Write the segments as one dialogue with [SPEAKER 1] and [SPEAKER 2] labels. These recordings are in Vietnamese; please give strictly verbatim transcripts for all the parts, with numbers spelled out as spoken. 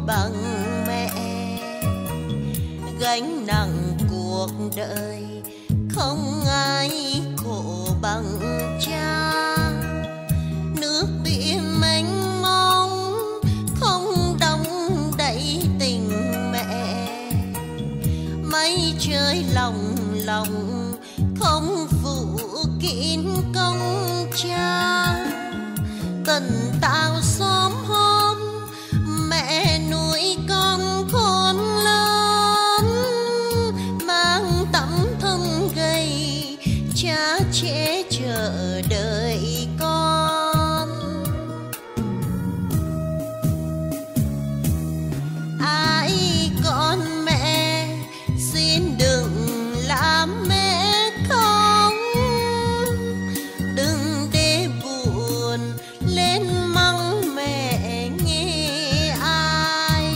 [SPEAKER 1] bằng mẹ. Gánh nặng cuộc đời không ai khổ bằng cha. Nước biển mênh mông không đong đậy tình mẹ. Mây trời lòng lòng không phụ kín công cha. Tần tảo xóm hôm mẹ nuôi con khôn lớn. Mang tấm thân gầy cha che chờ đợi con. Ai con mẹ xin đừng làm mẹ không. Đừng để buồn lên mắng mẹ nghe ai.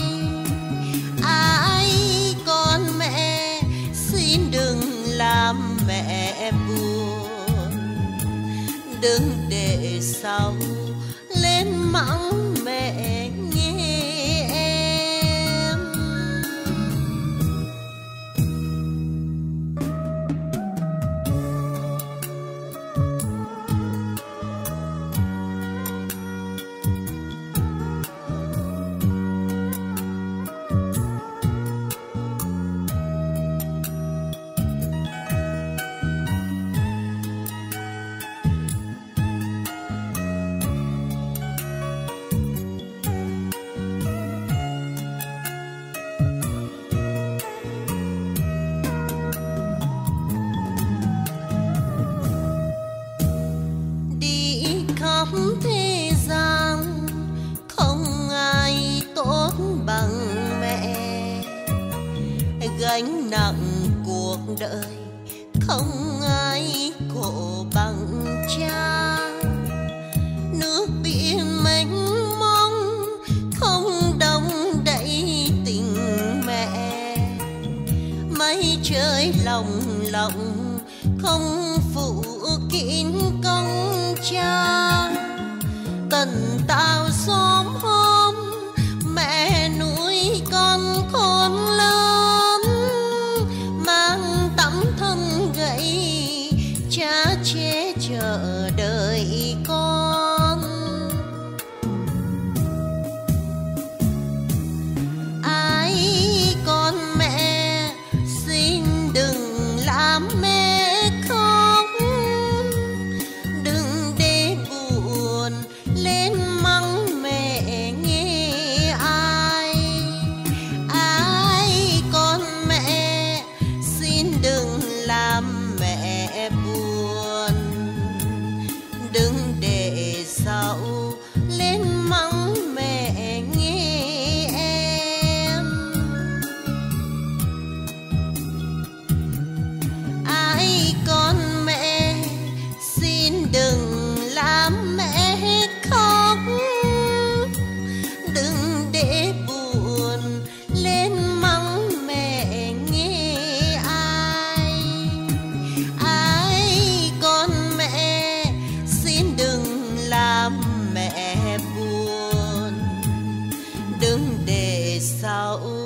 [SPEAKER 1] Ai con mẹ xin đừng làm mẹ buồn. Đừng để sau lên mắng mẹ nghe em. Thế gian không ai tốt bằng mẹ. Gánh nặng cuộc đời không ai khổ bằng cha. Nước biển mênh mông không đong đậy tình mẹ. Mây trời lòng lòng không phụ kín công cha. Tần tảo xóm hôm mẹ nuôi con khôn lớn. Mang tấm thân gầy cha che chờ đợi con. Ai con mẹ xin đừng làm mẹ khóc. Đừng để buồn lên mắng mẹ nghe ai. Ai con mẹ xin đừng làm mẹ buồn. Đừng để sau lên mắng mẹ nghe em. Ai con mẹ xin đừng làm mẹ khóc. Đừng để buồn lên mắng mẹ nghe ai. Ai con mẹ xin đừng làm mẹ buồn. Đừng để sau